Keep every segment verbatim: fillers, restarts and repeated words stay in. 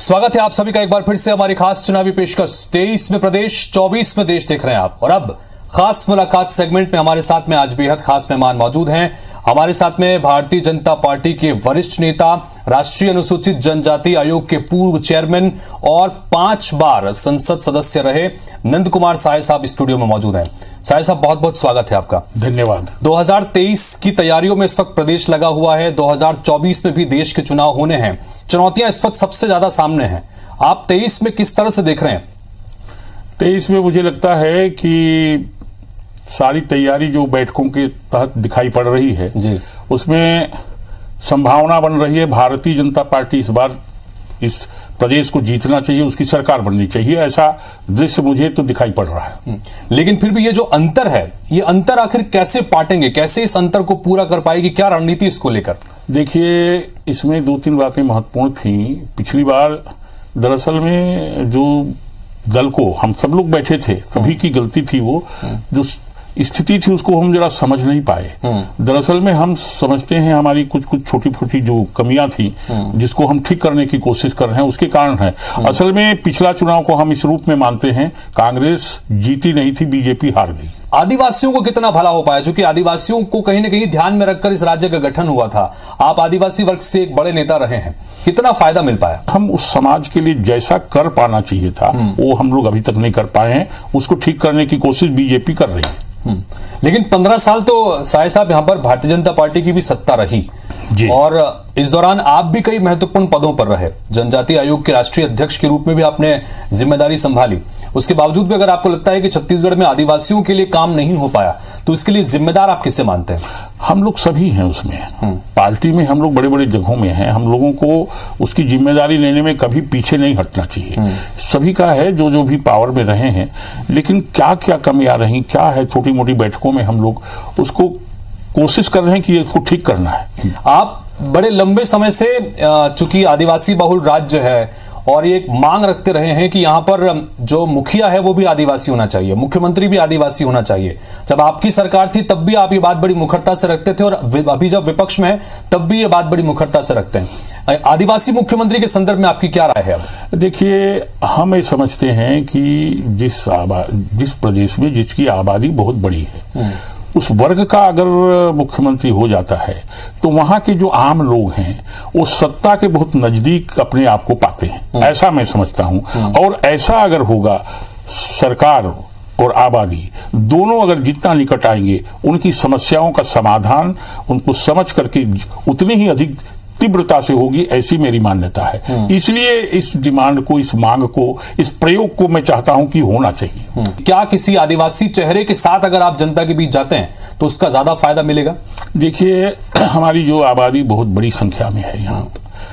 स्वागत है आप सभी का एक बार फिर से हमारी खास चुनावी पेशकश तेईस में प्रदेश, चौबीस में देश देख रहे हैं आप। और अब खास मुलाकात सेगमेंट में हमारे साथ में आज बेहद खास मेहमान मौजूद हैं। हमारे साथ में भारतीय जनता पार्टी के वरिष्ठ नेता, राष्ट्रीय अनुसूचित जनजाति आयोग के पूर्व चेयरमैन और पांच बार संसद सदस्य रहे नंद कुमार साय साहब स्टूडियो में मौजूद हैं। साय साहब, बहुत बहुत स्वागत है आपका। धन्यवाद। दो हज़ार तेईस की तैयारियों में इस वक्त प्रदेश लगा हुआ है। दो हज़ार चौबीस में भी देश के चुनाव होने हैं। चुनौतियां इस वक्त सबसे ज्यादा सामने हैं। आप तेईस में किस तरह से देख रहे हैं? तेईस में मुझे लगता है कि सारी तैयारी जो बैठकों के तहत दिखाई पड़ रही है जी। उसमें संभावना बन रही है भारतीय जनता पार्टी इस बार इस प्रदेश को जीतना चाहिए, उसकी सरकार बननी चाहिए, ऐसा दृश्य मुझे तो दिखाई पड़ रहा है। लेकिन फिर भी ये जो अंतर है, ये अंतर आखिर कैसे पाटेंगे, कैसे इस अंतर को पूरा कर पाएगी, क्या रणनीति इसको लेकर? देखिए, इसमें दो तीन बातें महत्वपूर्ण थी। पिछली बार दरअसल में जो दल को हम सब लोग बैठे थे, सभी की गलती थी, वो जो स्थिति थी उसको हम जरा समझ नहीं पाए। दरअसल में हम समझते हैं हमारी कुछ कुछ छोटी छोटी जो कमियां थी जिसको हम ठीक करने की कोशिश कर रहे हैं, उसके कारण है। असल में पिछला चुनाव को हम इस रूप में मानते हैं, कांग्रेस जीती नहीं थी, बीजेपी हार गई। आदिवासियों को कितना भला हो पाया? क्योंकि आदिवासियों को कहीं न कहीं ध्यान में रखकर इस राज्य का गठन हुआ था। आप आदिवासी वर्ग से एक बड़े नेता रहे हैं, कितना फायदा मिल पाया? हम उस समाज के लिए जैसा कर पाना चाहिए था वो हम लोग अभी तक नहीं कर पाए हैं। उसको ठीक करने की कोशिश बीजेपी कर रही है। लेकिन पंद्रह साल तो साय साहब यहां पर भारतीय जनता पार्टी की भी सत्ता रही जी। और इस दौरान आप भी कई महत्वपूर्ण पदों पर रहे। जनजातीय आयोग के राष्ट्रीय अध्यक्ष के रूप में भी आपने जिम्मेदारी संभाली। उसके बावजूद भी अगर आपको लगता है कि छत्तीसगढ़ में आदिवासियों के लिए काम नहीं हो पाया, तो इसके लिए जिम्मेदार आप किसे मानते हैं? हम लोग सभी हैं उसमें, पार्टी में हम लोग बड़े बड़े जगहों में हैं। हम लोगों को उसकी जिम्मेदारी लेने में कभी पीछे नहीं हटना चाहिए। सभी का है जो जो भी पावर में रहे हैं, लेकिन क्या क्या कमियां रही, क्या है, छोटी मोटी बैठकों में हम लोग उसको कोशिश कर रहे हैं कि इसको ठीक करना है। आप बड़े लंबे समय से, चूंकि आदिवासी बहुल राज्य है और ये एक मांग रखते रहे हैं कि यहां पर जो मुखिया है वो भी आदिवासी होना चाहिए, मुख्यमंत्री भी आदिवासी होना चाहिए। जब आपकी सरकार थी तब भी आप ये बात बड़ी मुखरता से रखते थे और अभी जब विपक्ष में है तब भी ये बात बड़ी मुखरता से रखते हैं। आदिवासी मुख्यमंत्री के संदर्भ में आपकी क्या राय है? अब देखिए, हम ये समझते हैं कि जिस जिस प्रदेश में जिसकी आबादी बहुत बड़ी है, उस वर्ग का अगर मुख्यमंत्री हो जाता है तो वहां के जो आम लोग हैं वो सत्ता के बहुत नजदीक अपने आप को पाते हैं, ऐसा मैं समझता हूं। और ऐसा अगर होगा, सरकार और आबादी दोनों अगर जितना निकट आएंगे, उनकी समस्याओं का समाधान उनको समझ करके उतनी ही अधिक तीव्रता से होगी, ऐसी मेरी मान्यता है। इसलिए इस डिमांड को, इस मांग को, इस प्रयोग को मैं चाहता हूं कि होना चाहिए। क्या किसी आदिवासी चेहरे के साथ अगर आप जनता के बीच जाते हैं तो उसका ज्यादा फायदा मिलेगा? देखिए, हमारी जो आबादी बहुत बड़ी संख्या में है यहाँ,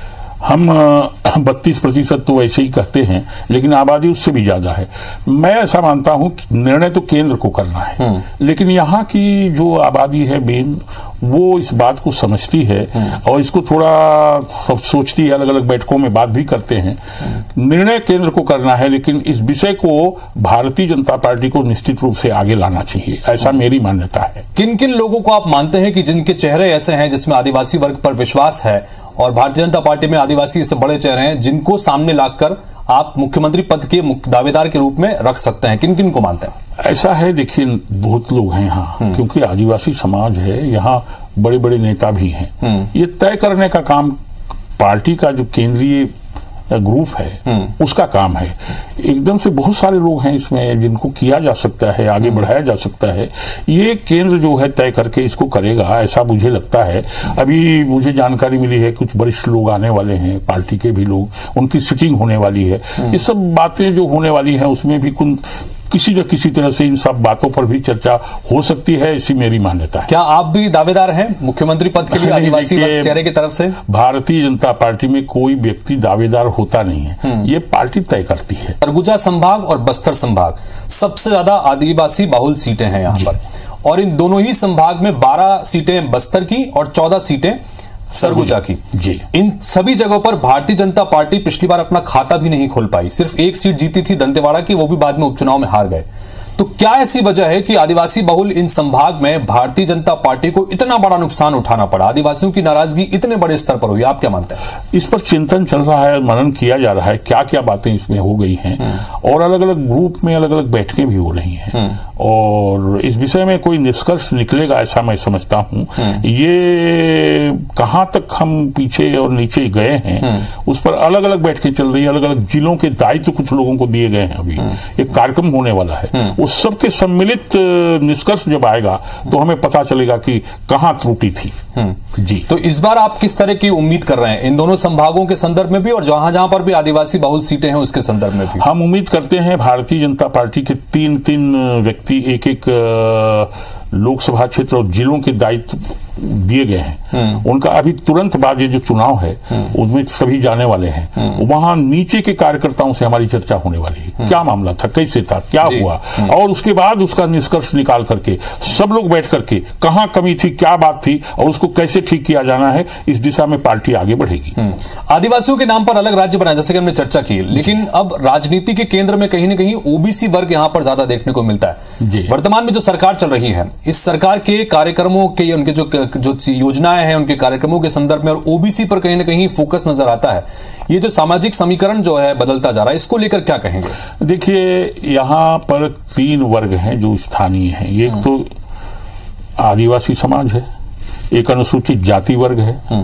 हम बत्तीस प्रतिशत तो ऐसे ही कहते हैं, लेकिन आबादी उससे भी ज्यादा है। मैं ऐसा मानता हूं कि निर्णय तो केंद्र को करना है, लेकिन यहाँ की जो आबादी है मेन, वो इस बात को समझती है और इसको थोड़ा सब सोचती है, अलग अलग बैठकों में बात भी करते हैं। निर्णय केंद्र को करना है, लेकिन इस विषय को भारतीय जनता पार्टी को निश्चित रूप से आगे लाना चाहिए, ऐसा मेरी मान्यता है। किन किन लोगों को आप मानते हैं कि जिनके चेहरे ऐसे हैं जिसमें आदिवासी वर्ग पर विश्वास है और भारतीय जनता पार्टी में आदिवासी से बड़े चेहरे हैं, जिनको सामने लाकर आप मुख्यमंत्री पद के दावेदार के रूप में रख सकते हैं? किन किन को मानते हैं? ऐसा है, देखिए, बहुत लोग हैं यहाँ, क्योंकि आदिवासी समाज है, यहाँ बड़े बड़े नेता भी हैं। ये तय करने का काम पार्टी का जो केंद्रीय ग्रुप है उसका काम है। एकदम से बहुत सारे लोग हैं इसमें जिनको किया जा सकता है, आगे बढ़ाया जा सकता है। ये केंद्र जो है तय करके इसको करेगा, ऐसा मुझे लगता है। अभी मुझे जानकारी मिली है कुछ वरिष्ठ लोग आने वाले हैं, पार्टी के भी लोग, उनकी सिटिंग होने वाली है। ये सब बातें जो होने वाली हैं उसमें भी किसी न किसी तरह से इन सब बातों पर भी चर्चा हो सकती है, ऐसी मेरी मान्यता है। क्या आप भी दावेदार हैं मुख्यमंत्री पद के लिए आदिवासी चेहरे की तरफ से? भारतीय जनता पार्टी में कोई व्यक्ति दावेदार होता नहीं है, ये पार्टी तय करती है। सरगुजा संभाग और बस्तर संभाग सबसे ज्यादा आदिवासी बहुल सीटें हैं यहाँ पर, और इन दोनों ही संभाग में बारह सीटें बस्तर की और चौदह सीटें सरगुजा की जी। इन सभी जगहों पर भारतीय जनता पार्टी पिछली बार अपना खाता भी नहीं खोल पाई। सिर्फ एक सीट जीती थी दंतेवाड़ा की, वो भी बाद में उपचुनाव में हार गए। तो क्या ऐसी वजह है कि आदिवासी बहुल इन संभाग में भारतीय जनता पार्टी को इतना बड़ा नुकसान उठाना पड़ा, आदिवासियों की नाराजगी इतने बड़े स्तर पर हुई? आप क्या मानते हैं? इस पर चिंतन चल रहा है, मनन किया जा रहा है, क्या क्या बातें इसमें हो गई हैं और अलग अलग ग्रुप में अलग अलग बैठकें भी हो रही हैं और इस विषय में कोई निष्कर्ष निकलेगा ऐसा मैं समझता हूं। ये कहां तक हम पीछे और नीचे गए हैं उस पर अलग अलग बैठकें चल रही है, अलग अलग जिलों के दायित्व कुछ लोगों को दिए गए हैं। अभी एक कार्यक्रम होने वाला है, उस सब के सम्मिलित निष्कर्ष जब आएगा तो हमें पता चलेगा कि कहां त्रुटि थी। जी, तो इस बार आप किस तरह की उम्मीद कर रहे हैं इन दोनों संभागों के संदर्भ में भी और जहां जहां पर भी आदिवासी बहुल सीटें हैं उसके संदर्भ में भी? हम उम्मीद करते हैं भारतीय जनता पार्टी के तीन तीन व्यक्ति एक एक लोकसभा क्षेत्र और जिलों के दायित्व दिए गए हैं, उनका अभी तुरंत बाद ये जो चुनाव है उसमें सभी जाने वाले हैं। वहां नीचे के कार्यकर्ताओं से हमारी चर्चा होने वाली है, क्या मामला था, कैसे था, क्या हुआ, और उसके बाद उसका निष्कर्ष निकाल करके सब लोग बैठ करके कहां कमी थी, क्या बात थी और उसको कैसे ठीक किया जाना है, इस दिशा में पार्टी आगे बढ़ेगी। आदिवासियों के नाम पर अलग राज्य बनाए जैसे कि हमने चर्चा की, लेकिन अब राजनीति के केंद्र में कहीं ना कहीं ओबीसी वर्ग यहां पर ज्यादा देखने को मिलता है। वर्तमान में जो सरकार चल रही है, इस सरकार के कार्यक्रमों के उनके जो जो योजनाएं हैं उनके कार्यक्रमों के संदर्भ में और ओबीसी पर कहीं ना कहीं फोकस नजर आता है। ये जो सामाजिक समीकरण जो है बदलता जा रहा है, इसको लेकर क्या कहेंगे? देखिए, यहां पर तीन वर्ग हैं जो स्थानीय हैं। एक तो आदिवासी समाज है, एक अनुसूचित जाति वर्ग है,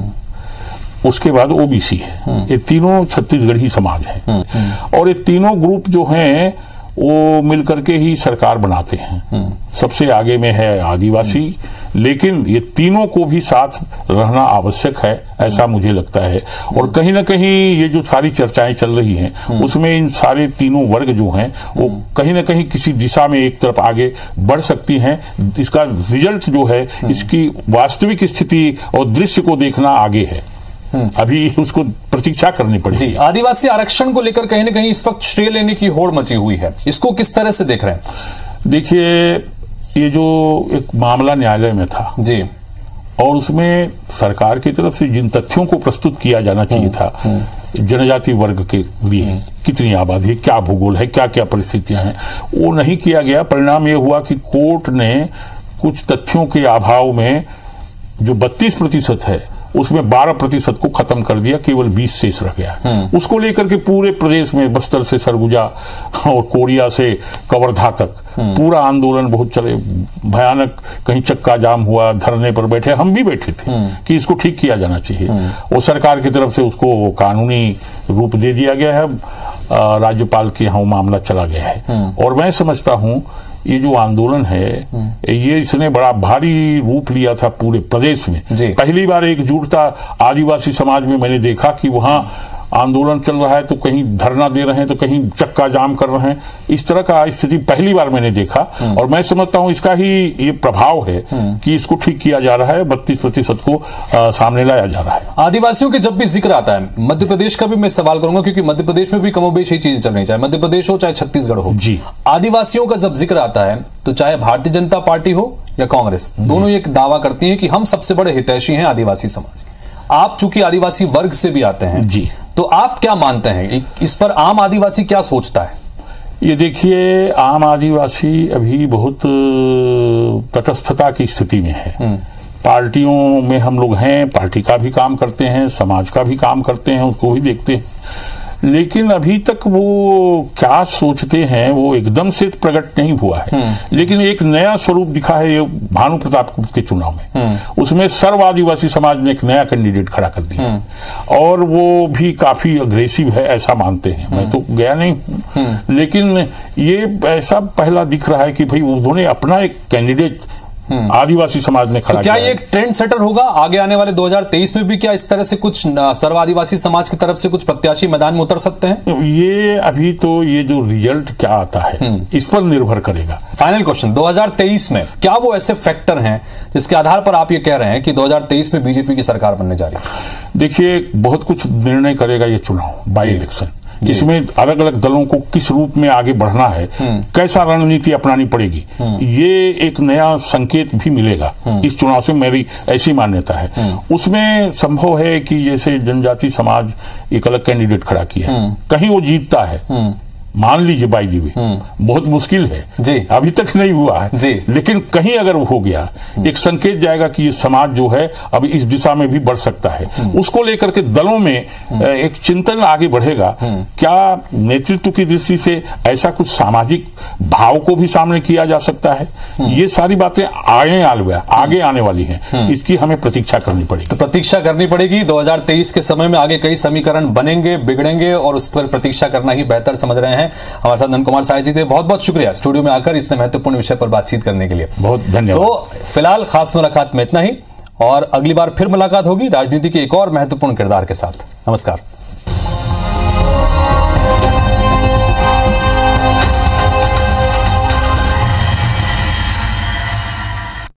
उसके बाद ओबीसी है। ये तीनों छत्तीसगढ़ी समाज है और ये तीनों ग्रुप जो हैं वो मिलकर के ही सरकार बनाते हैं। सबसे आगे में है आदिवासी, लेकिन ये तीनों को भी साथ रहना आवश्यक है ऐसा मुझे लगता है। और कहीं ना कहीं ये जो सारी चर्चाएं चल रही हैं उसमें इन सारे तीनों वर्ग जो हैं वो कहीं ना कहीं किसी दिशा में एक तरफ आगे बढ़ सकती हैं। इसका रिजल्ट जो है, इसकी वास्तविक स्थिति और दृश्य को देखना आगे है, अभी उसको प्रतीक्षा करनी पड़ेगी। आदिवासी आरक्षण को लेकर कहीं ना कहीं इस वक्त श्रेय लेने की होड़ मची हुई है, इसको किस तरह से देख रहे हैं? देखिए, ये जो एक मामला न्यायालय में था जी, और उसमें सरकार की तरफ से जिन तथ्यों को प्रस्तुत किया जाना चाहिए था जनजाति वर्ग के लिए, कितनी आबादी है, क्या भूगोल है, क्या क्या परिस्थितियां हैं, वो नहीं किया गया। परिणाम ये हुआ कि कोर्ट ने कुछ तथ्यों के अभाव में जो बत्तीस प्रतिशत है उसमें बारह प्रतिशत को खत्म कर दिया, केवल बीस शेष रह गया। उसको लेकर के पूरे प्रदेश में बस्तर से सरगुजा और कोरिया से कवर्धा तक पूरा आंदोलन बहुत चले, भयानक, कहीं चक्का जाम हुआ, धरने पर बैठे, हम भी बैठे थे कि इसको ठीक किया जाना चाहिए। और सरकार की तरफ से उसको कानूनी रूप दे दिया गया है, राज्यपाल के यहाँ मामला चला गया है। और मैं समझता हूं ये जो आंदोलन है ये इसने बड़ा भारी रूप लिया था पूरे प्रदेश में। पहली बार एकजुटता आदिवासी समाज में मैंने देखा कि वहां आंदोलन चल रहा है तो कहीं धरना दे रहे हैं तो कहीं चक्का जाम कर रहे हैं, इस तरह का स्थिति पहली बार मैंने देखा। और मैं समझता हूं इसका ही ये प्रभाव है कि इसको ठीक किया जा रहा है, बत्तीस प्रतिशत को आ, सामने लाया जा रहा है। आदिवासियों के जब भी जिक्र आता है, मध्य प्रदेश का भी मैं सवाल करूंगा क्योंकि मध्य प्रदेश में भी कमोबेश ही चीजें चल रही, चाहे मध्य प्रदेश हो चाहे छत्तीसगढ़ हो जी। आदिवासियों का जब जिक्र आता है तो चाहे भारतीय जनता पार्टी हो या कांग्रेस, दोनों एक दावा करती है कि हम सबसे बड़े हितैषी हैं आदिवासी समाज। आप चूंकि आदिवासी वर्ग से भी आते हैं जी, तो आप क्या मानते हैं इस पर, आम आदिवासी क्या सोचता है? ये देखिए, आम आदिवासी अभी बहुत तटस्थता की स्थिति में है। पार्टियों में हम लोग हैं, पार्टी का भी काम करते हैं, समाज का भी काम करते हैं, उसको भी देखते हैं, लेकिन अभी तक वो क्या सोचते हैं वो एकदम से प्रकट नहीं हुआ है। लेकिन एक नया स्वरूप दिखा है ये भानु प्रताप के चुनाव में, उसमें सर्व आदिवासी समाज ने एक नया कैंडिडेट खड़ा कर दिया और वो भी काफी अग्रेसिव है ऐसा मानते हैं। मैं तो गया नहीं हूं, लेकिन ये ऐसा पहला दिख रहा है कि भाई उन्होंने अपना एक कैंडिडेट आदिवासी समाज ने खड़ा तो क्या ये एक ट्रेंड सेटर होगा आगे आने वाले दो हज़ार तेईस में भी? क्या इस तरह से कुछ सर्व आदिवासी समाज की तरफ से कुछ प्रत्याशी मैदान में उतर सकते हैं? ये अभी तो ये जो रिजल्ट क्या आता है इस पर निर्भर करेगा। फाइनल क्वेश्चन, दो हज़ार तेईस में क्या वो ऐसे फैक्टर हैं जिसके आधार पर आप ये कह रहे हैं कि दो हज़ार तेईस में बीजेपी की सरकार बनने जा रही है? देखिए, बहुत कुछ निर्णय करेगा ये चुनाव, बाई इलेक्शन, जिसमें अलग अलग दलों को किस रूप में आगे बढ़ना है, कैसा रणनीति अपनानी पड़ेगी, ये एक नया संकेत भी मिलेगा इस चुनाव से, मेरी ऐसी मान्यता है। उसमें संभव है कि जैसे जनजाति समाज एक अलग कैंडिडेट खड़ा किया है, कहीं वो जीतता है मान लीजिए बाई दी वे, बहुत मुश्किल है जी, अभी तक नहीं हुआ है जी, लेकिन कहीं अगर वो हो गया, एक संकेत जाएगा कि ये समाज जो है अब इस दिशा में भी बढ़ सकता है। उसको लेकर के दलों में एक चिंतन आगे बढ़ेगा। क्या नेतृत्व की दृष्टि से ऐसा कुछ सामाजिक भाव को भी सामने किया जा सकता है? ये सारी बातें आगे आगे आने वाली हैं, इसकी हमें प्रतीक्षा करनी पड़ेगी। तो प्रतीक्षा करनी पड़ेगी। दो हज़ार तेईस के समय में आगे कई समीकरण बनेंगे, बिगड़ेंगे, और उस पर प्रतीक्षा करना ही बेहतर समझ रहे हैं। हमारे साथ नंद कुमार साय जी थे, बहुत बहुत शुक्रिया स्टूडियो में आकर इतने महत्वपूर्ण विषय पर बातचीत करने के लिए। बहुत धन्यवाद। तो फिलहाल खास मुलाकात में इतना ही, और अगली बार फिर मुलाकात होगी राजनीति के एक और महत्वपूर्ण किरदार के साथ। नमस्कार।